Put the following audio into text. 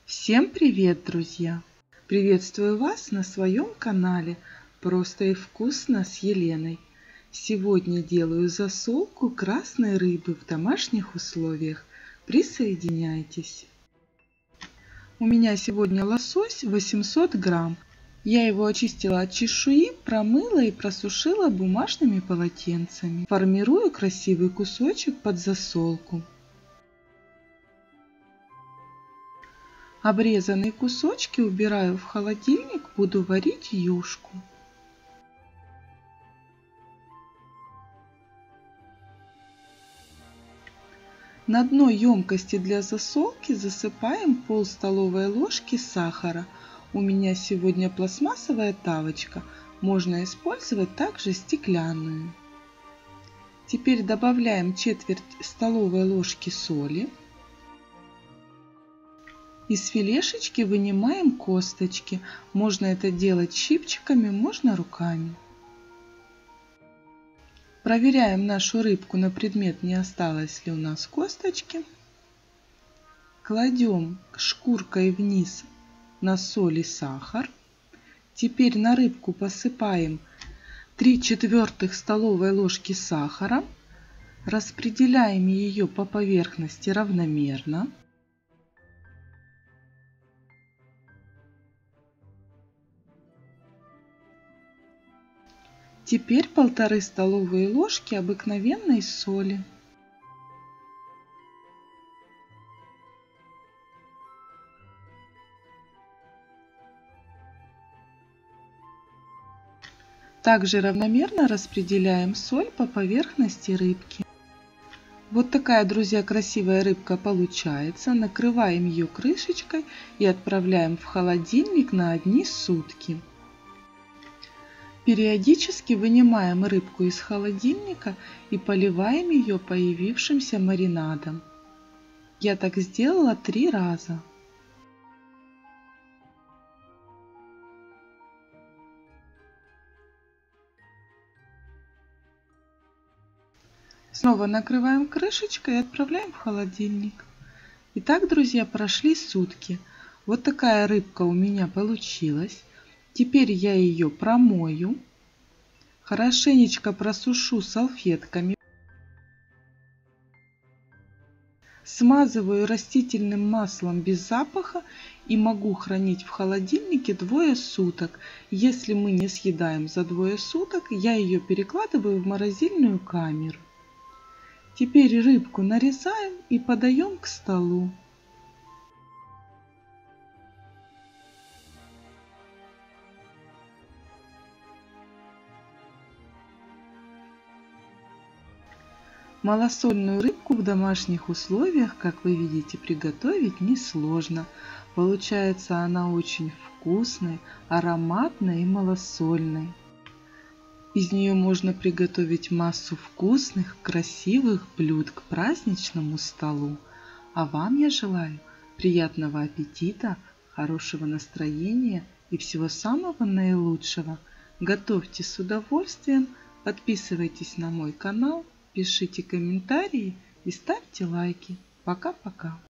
Всем привет, друзья! Приветствую вас на своем канале «Просто и вкусно» с Еленой. Сегодня делаю засолку красной рыбы в домашних условиях. Присоединяйтесь! У меня сегодня лосось 800 грамм. Я его очистила от чешуи, промыла и просушила бумажными полотенцами. Формирую красивый кусочек под засолку. Обрезанные кусочки убираю в холодильник, буду варить юшку. На дно емкости для засолки засыпаем пол-столовой ложки сахара. У меня сегодня пластмассовая тавочка, можно использовать также стеклянную. Теперь добавляем четверть столовой ложки соли. Из филешечки вынимаем косточки. Можно это делать щипчиками, можно руками. Проверяем нашу рыбку на предмет, не осталось ли у нас косточки. Кладем шкуркой вниз на соль и сахар. Теперь на рыбку посыпаем 3/4 столовой ложки сахара. Распределяем ее по поверхности равномерно. Теперь 1,5 столовые ложки обыкновенной соли. Также равномерно распределяем соль по поверхности рыбки. Вот такая, друзья, красивая рыбка получается. Накрываем ее крышечкой и отправляем в холодильник на 1 сутки. Периодически вынимаем рыбку из холодильника и поливаем ее появившимся маринадом. Я так сделала 3 раза. Снова накрываем крышечкой и отправляем в холодильник. Итак, друзья, прошли сутки. Вот такая рыбка у меня получилась. Теперь я ее промою, хорошенечко просушу салфетками, смазываю растительным маслом без запаха и могу хранить в холодильнике 2 суток. Если мы не съедаем за 2 суток, я ее перекладываю в морозильную камеру. Теперь рыбку нарезаем и подаем к столу. Малосольную рыбку в домашних условиях, как вы видите, приготовить несложно. Получается она очень вкусной, ароматной и малосольной. Из нее можно приготовить массу вкусных, красивых блюд к праздничному столу. А вам я желаю приятного аппетита, хорошего настроения и всего самого наилучшего. Готовьте с удовольствием, подписывайтесь на мой канал. Пишите комментарии и ставьте лайки. Пока-пока.